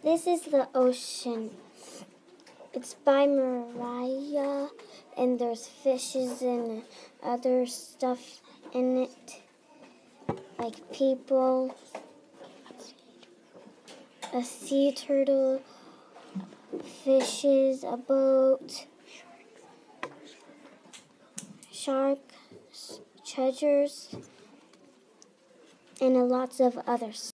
This is the ocean. It's by Mariah, and there's fishes and other stuff in it, like people, a sea turtle, fishes, a boat, sharks, treasures, and lots of others.